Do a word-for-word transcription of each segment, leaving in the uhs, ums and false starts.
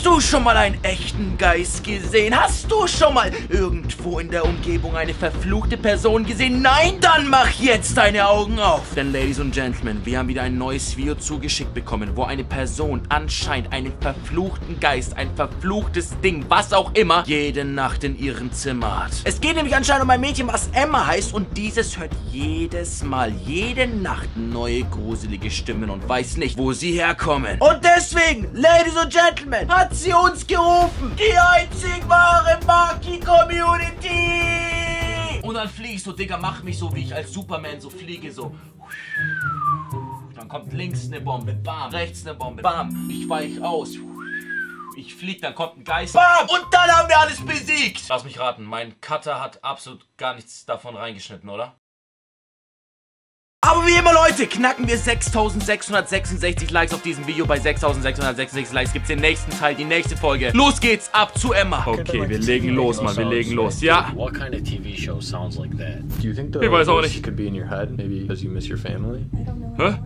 du schon mal einen echten Geist gesehen? Hast du schon mal irgendwo in der Umgebung eine verfluchte Person gesehen? Nein, dann mach jetzt deine Augen auf. Denn, Ladies und Gentlemen, wir haben wieder ein neues Video zugeschickt bekommen, wo eine Person anscheinend einen verfluchten Geist, ein verfluchtes Ding, was auch immer, jede Nacht in ihrem Zimmer hat. Es geht nämlich anscheinend um ein Mädchen, was Emma heißt, und dieses hört jedes Mal, jede Nacht neue gruselige Stimmen und weiß nicht, wo sie herkommen. Und deswegen, Ladies und Gentlemen, hat sie uns gerufen. Die einzig wahre Maki-Community. Und dann fliegst du, Digga, mach mich so, wie ich als Superman so fliege, so. Dann kommt links eine Bombe, bam, rechts eine Bombe, bam. Ich weich aus. Ich flieg, dann kommt ein Geist, bam, und dann haben wir alles besiegt. Lass mich raten, mein Cutter hat absolut gar nichts davon reingeschnitten, oder? Aber wie immer, Leute, knacken wir sechstausendsechshundertsechsundsechzig Likes auf diesem Video. Bei sechstausendsechshundertsechsundsechzig Likes gibt es den nächsten Teil, die nächste Folge. Los geht's, ab zu Emma. Okay, wir legen los, Mann, wir legen los. Ja. Ich weiß auch nicht. Hä?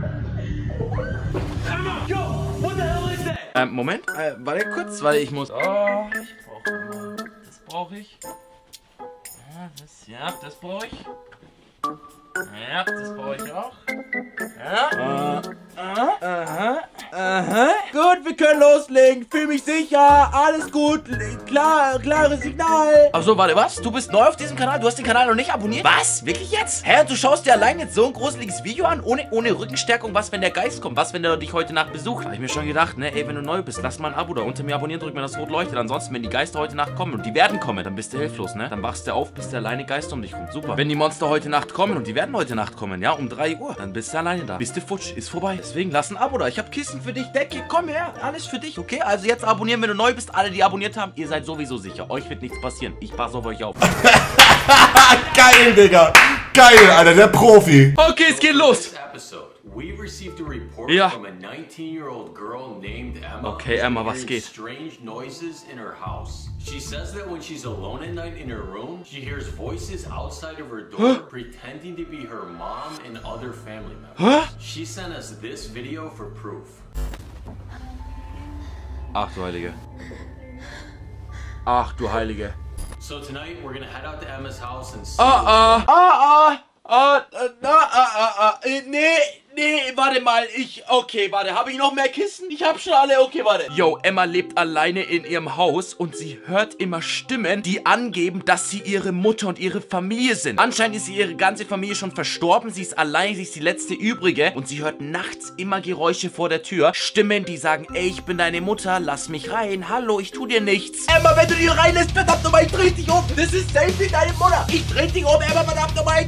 Ähm, Moment. Äh, warte kurz, weil ich muss... Oh, ich brauche immer... Das brauche ich. Ja, das, ja, das brauche ich. Ja, das brauche ich auch. Ja. Aha. Aha. Aha. Gut, wir können loslegen. Fühl mich sicher. Alles gut. Klar, klares Signal. Ach so, warte, was? Du bist neu auf diesem Kanal? Du hast den Kanal noch nicht abonniert? Was? Wirklich jetzt? Hä? Du schaust dir allein jetzt so ein gruseliges Video an? Ohne, ohne Rückenstärkung? Was, wenn der Geist kommt? Was, wenn der dich heute Nacht besucht? Habe ich mir schon gedacht, ne? Ey, wenn du neu bist, lass mal ein Abo da unter mir abonnieren, drück mir das rot leuchtet. Ansonsten, wenn die Geister heute Nacht kommen und die werden kommen, dann bist du hilflos, ne? Dann wachst du auf, bist du alleine Geister um dich rum. Super. Wenn die Monster heute Nacht kommen und die werden heute Nacht kommen, ja, um drei Uhr, dann bist du alleine da. Bist du futsch, ist vorbei. Deswegen lass ein Abo da. Ich hab Kissen für dich, Decke, komm her. Alles für dich, okay? Also jetzt abonnieren, wenn du neu bist. Alle, die abonniert haben, ihr seid sowieso sicher. Euch wird nichts passieren. Ich passe auf euch auf. Geil, Digga. Geil, Alter, der Profi. Okay, es geht los. We received a report ja. from a nineteen-year-old girl named Emma. Okay, Emma, was geht? Strange noises in her house. She says that when she's alone at night in her room, she hears voices outside of her door huh? pretending to be her mom and other family members. Huh? She sent us this video for proof. Ach du Heilige. Ach du Heilige. So tonight we're gonna head out to Emma's house and see. Ah ah ah ah ah ah ah nee. Nee, warte mal, ich, okay, warte, habe ich noch mehr Kissen? Ich habe schon alle, okay, warte. Yo, Emma lebt alleine in ihrem Haus und sie hört immer Stimmen, die angeben, dass sie ihre Mutter und ihre Familie sind. Anscheinend ist ihre ganze Familie schon verstorben, sie ist allein, sie ist die letzte Übrige und sie hört nachts immer Geräusche vor der Tür. Stimmen, die sagen, ey, ich bin deine Mutter, lass mich rein, hallo, ich tu dir nichts. Emma, wenn du die reinlässt, verdammt nochmal, ich dreh dich um, das ist safe wie deine Mutter. Ich dreh dich um, Emma, verdammt nochmal.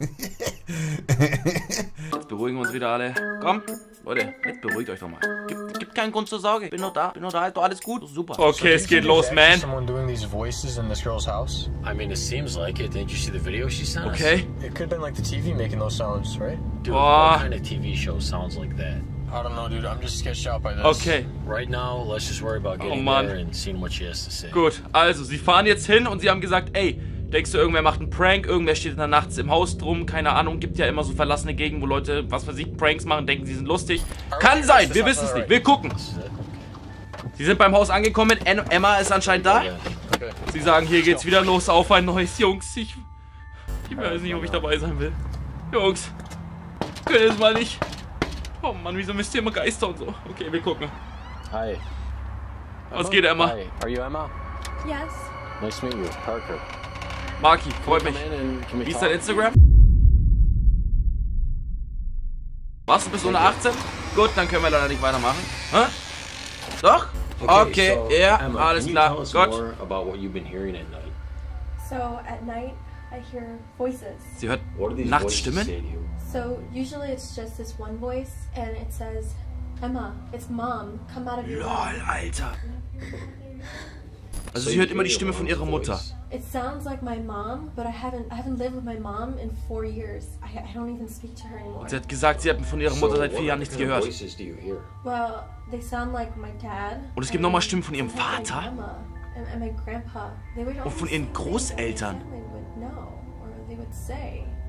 Jetzt beruhigen wir uns wieder alle. Komm, Leute, jetzt beruhigt euch doch mal. Gibt, gibt keinen Grund zur Sorge. Bin noch da, bin noch da, ist doch alles gut. Super. Okay, es geht los, man. Someone doing these voices in this girl's house? I mean, it seems like it. Didn't you see the video she sent us? Okay. It could have been like the T V making those sounds, right? Dude, what kind of T V show sounds like that? I don't know, dude. I'm just sketched out by this. Okay. Right now, let's just worry about getting oh, there and seeing what she has to say. Gut, also, sie fahren jetzt hin und sie haben gesagt, ey, denkst du, irgendwer macht einen Prank, irgendwer steht da nachts im Haus drum, keine Ahnung, gibt ja immer so verlassene Gegenden, wo Leute, was weiß ich, Pranks machen, denken, sie sind lustig. Kann sein, wir wissen es nicht, wir gucken. Sie sind beim Haus angekommen, Emma ist anscheinend da. Sie sagen, hier geht's wieder los auf ein neues, Jungs, ich, ich weiß nicht, ob ich dabei sein will. Jungs, können es mal nicht. Oh Mann, wieso müsst ihr immer Geister und so? Okay, wir gucken. Hi. Was geht, Emma? Hi. Are you Emma? Yes. Nice to meet you, Parker. Maki, freut mich. Wie ist dein Instagram? Was, du bist unter achtzehn? Gut, dann können wir leider nicht weitermachen. Hä? Doch? Okay, ja, alles klar. Gut. So at night I hear voices. Sie hört nachts Stimmen? So usually it's just this one voice and it says, Emma, it's mom, come out of your room. Lol, Alter. Also sie hört immer die Stimme von ihrer Mutter. It sounds like my mom, but I haven't I haven't lived with my mom in four years. I, I don't even speak to her anymore. Sie hat gesagt, sie hat von ihrer Mutter seit vier Jahren nichts gehört. Well, they sound like my dad. Und es gibt nochmal Stimmen von ihrem Vater and, and my grandpa. They would und von ihren Großeltern.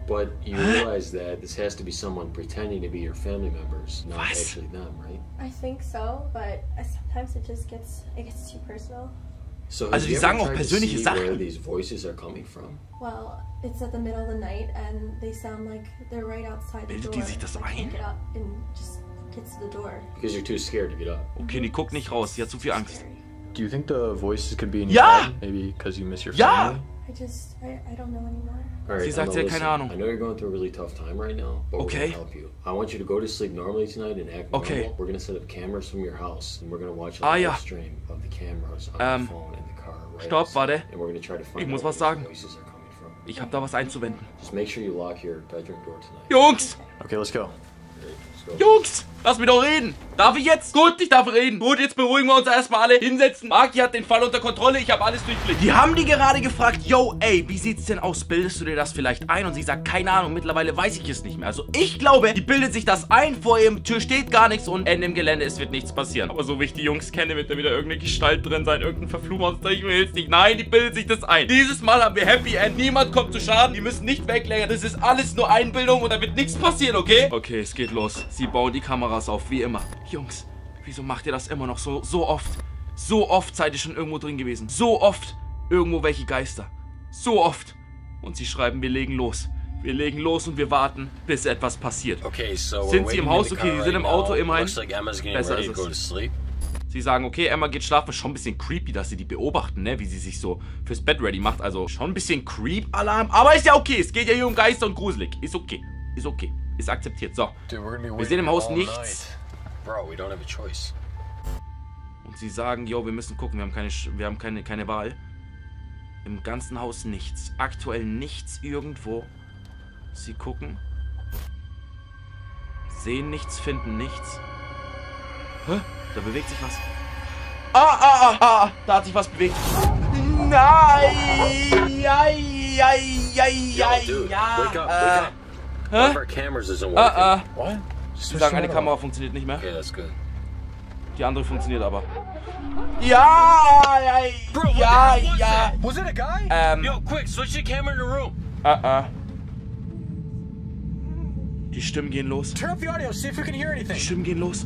But you realize that this has to be someone pretending to be your family members, not Was? actually them, right? I think so, but sometimes it just gets it gets too personal. So Also have die you sagen ever auch tried to persönliche see where Sachen. these voices are coming from? Well, it's at the middle of the night and they sound like they're right outside the Bildet door. die sich das I can't ein? get up and just get to the door. Because you're too scared to get up. Okay, die guckt nicht raus. Die hat zu viel Angst. Scary. Do you think the voices could be in your Ja! head? Maybe because you miss your Ja! family? I just I, I don't know anymore. All right, Sie sagt, Emma, sie hat listen, keine Ahnung. I know you're going through a really tough time right now, but Okay. we're gonna help you. I want you to go to sleep normally tonight and act Okay. normal. We're gonna set up cameras from your house, and we're gonna watch a Ah, live ja. stream of the cameras on Ähm, your phone in the car right stopp, outside. warte. And we're gonna try to find Ich muss out was where sagen. these voices are coming from. Ich habe da was einzuwenden. Just make sure you lock your bedroom door tonight. Jungs! Okay, let's go. Let's go. Jungs! Lass mich doch reden! Darf ich jetzt? Gut, ich darf reden. Gut, jetzt beruhigen wir uns erstmal alle. Hinsetzen. Maki hat den Fall unter Kontrolle. Ich habe alles durchblickt. Die haben die gerade gefragt, yo, ey, wie sieht's denn aus? Bildest du dir das vielleicht ein? Und sie sagt, keine Ahnung, mittlerweile weiß ich es nicht mehr. Also ich glaube, die bildet sich das ein. Vor ihrem Tür steht gar nichts und Ende im Gelände, es wird nichts passieren. Aber so wie ich die Jungs kenne, wird da wieder irgendeine Gestalt drin sein. Irgendein Verfluchmonster, ich will es nicht. Nein, die bildet sich das ein. Dieses Mal haben wir Happy End. Niemand kommt zu Schaden. Die müssen nicht weglängern. Das ist alles nur Einbildung und da wird nichts passieren, okay? Okay, es geht los. Sie bauen die Kameras auf, wie immer. Jungs, wieso macht ihr das immer noch so, so oft? So oft seid ihr schon irgendwo drin gewesen. So oft irgendwo welche Geister. So oft. Und sie schreiben, wir legen los. Wir legen los und wir warten, bis etwas passiert. Okay, so Sind we're sie im waiting in Haus? the Okay, car sie sind im right Auto now. immerhin. Looks like Emma's getting Besser ready ist to go to es. sleep. Sie sagen, okay, Emma geht schlafen. Schon ein bisschen creepy, dass sie die beobachten, ne? Wie sie sich so fürs Bett ready macht. Also schon ein bisschen Creep-Alarm. Aber ist ja okay. Es geht ja hier um Geister und gruselig. Ist okay. Ist okay. Ist akzeptiert. So. Dude, we're gonna be Wir sehen im waiting Haus all nichts. Bro, we don't have a choice. Und sie sagen, yo, wir müssen gucken. Wir haben keine, Sch- wir haben keine, keine Wahl. Im ganzen Haus nichts. Aktuell nichts irgendwo. Sie gucken. Sehen nichts, finden nichts. Hä? Da bewegt sich was. Ah, ah, ah, ah, da hat sich was bewegt. Nein! Ja, ja, ja, ja, Yo, dude, ja. wake up, Äh, wake up. One of hä? our cameras isn't working. Ah, ah. What? Sie sagen, eine Kamera funktioniert nicht mehr. Okay, that's good. Die andere funktioniert aber. Ja, ja, Bro, what ja, the hell was ja. that? Was it a guy? Ähm, Yo, quick, switch the camera in the room. ah, ah. Die Stimmen gehen los. Turn up the audio, see if we can hear Die anything. Stimmen gehen los.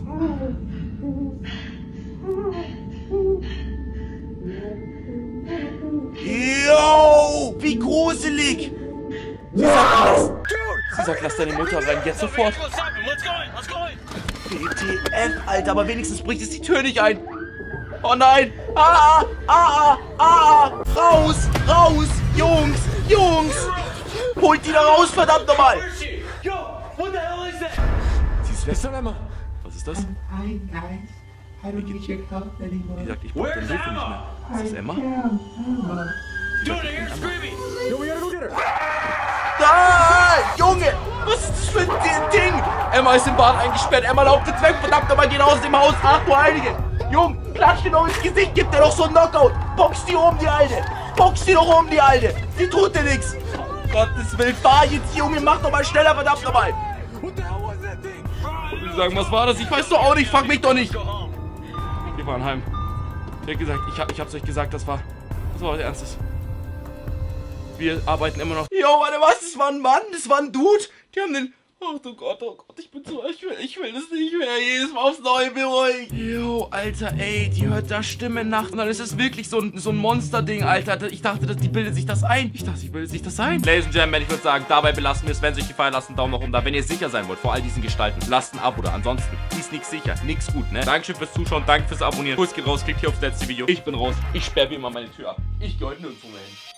Yo, wie gruselig. Sie sagt, lass, sie sagt, lass deine Mutter rein, jetzt sofort. Let's go, let's go in, let's go in. W T F, Alter, aber wenigstens bricht es die Tür nicht ein. Oh nein. Ah, ah, ah, ah. Raus, raus. Jungs, Jungs. Holt die da raus, verdammt nochmal. Where's she? Yo, what the hell is that? Sie ist weg. It's not Emma. Was ist das? Hi guys, I don't need your help anymore. Die sagt, ich brauche deine Hilfe nicht mehr. Ist das Emma? Dude, I hear screaming. Yo, we gotta go get her. Ah, Junge! Was ist das für ein Ding? Emma ist im Bad eingesperrt. Emma lauft jetzt weg. Verdammt nochmal, geht aus dem Haus. Ach du Heilige. Junge, klatsch dir doch ins Gesicht. Gib dir doch so einen Knockout. Box die um, die Alte. Box die doch um, die Alte. Die tut dir nichts. Gottes Willen, fahr jetzt, Junge. Mach doch mal schneller, verdammt nochmal. What the hell was that thing? Und sie sagen, was war das? Ich weiß doch auch nicht. Frag mich doch nicht. Go home. Wir fahren heim. Ich hab gesagt, ich, hab, ich hab's euch gesagt, das war... Das war was Ernstes. Wir arbeiten immer noch. Jo, warte, was? Das war ein Mann, das war ein Dude. Die haben den... Ach du Gott, oh Gott, ich bin so... Ich will, ich will das nicht mehr. Jedes Mal aufs Neue beruhigt. Jo, Alter, ey, die hört da Stimme nachts. Und dann ist es wirklich so ein, so ein Monster-Ding, Alter. Ich dachte, dass die bildet sich das ein. Ich dachte, die bildet sich das ein. Ladies and Gentlemen, ich würde sagen, dabei belassen wir es. Wenn es euch gefallen, lasst einen Daumen nach oben da. Wenn ihr sicher sein wollt vor all diesen Gestalten, lasst ein Abo da. Ansonsten ist nichts sicher, nichts gut, ne? Dankeschön fürs Zuschauen, danke fürs Abonnieren. Kuss geht raus, klickt hier aufs letzte Video. Ich bin raus. Ich sperre wie immer meine Tür ab. Ich gehe heute nirgendwo mehr hin.